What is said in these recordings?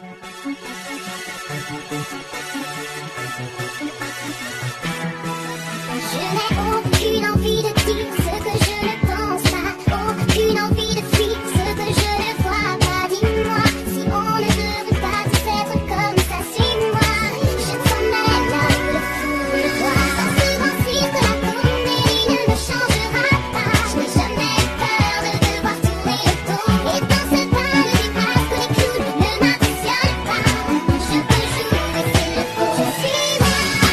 Je n'ai aucune envie de dire ce que je ne pense pas, aucune envie de fuir ce que je ne vois pas. Dis-moi si on ne devrait pas tous être comme ça. Suis-moi, je t'emmène là où le fou le voit. Dans ce grand cirque, la comédie ne me changera pas. Je n'ai jamais peur de devoir tourner le dos. Et dans ce bal des masques, les clowns ne m'impressionnent pas. Je peux jouer s'il le faut. Je suis moi.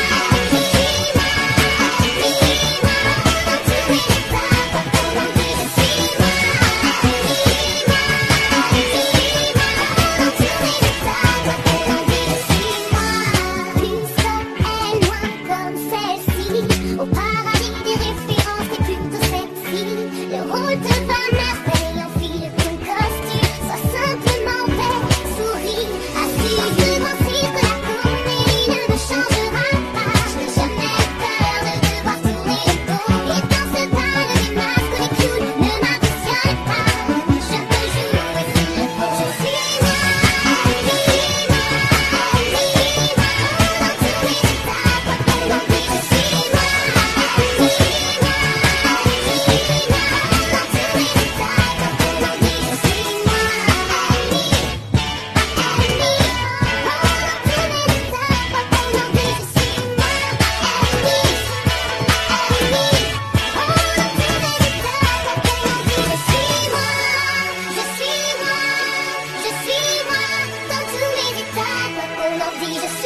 Au paradis des références, t'es plutôt sexy. Le rôle te va merveille, enfile ton costume. Sois simplement belle, souris. Assure le grand cirque, la comédie ne me changera pas. Je n'ai jamais peur de devoir tourner le dos. Et dans ce bal des masques, les clowns ne m'impressionnent pas. Je peux jouer s'il le faut. Je suis moi, dis-moi, dans tous les états, quoi qu'on en dise, je suis moi. Je suis moi, dans tous les états, quoi qu'on en dise.